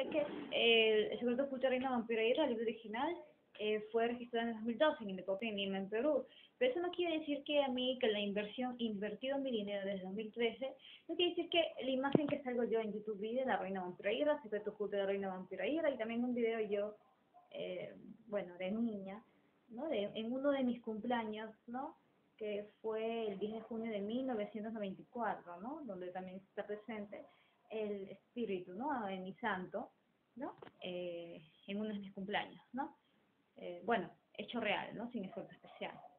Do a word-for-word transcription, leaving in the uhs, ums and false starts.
es que eh, El secreto oculto de Reina Vampiro Hidra, el libro original, eh, fue registrado en el dos mil doce en Indecopi en Lima, en Perú. Pero eso no quiere decir que a mí, que la inversión, invertido mi dinero desde dos mil trece, no quiere decir que la imagen que salgo yo en YouTube vi de la Reina Vampiro Hidra, secreto oculto de la Reina Vampiro Hidra, y también un video yo, eh, bueno, de niña, ¿no? De, en uno de mis cumpleaños, ¿no? Que fue el diez de junio de mil novecientos noventa y cuatro, ¿no? Donde también está presente el espíritu, ¿no? En mi santo, ¿no? Eh, en uno de mis cumpleaños, ¿no? Eh, bueno, hecho real, ¿no? Sin efecto especial.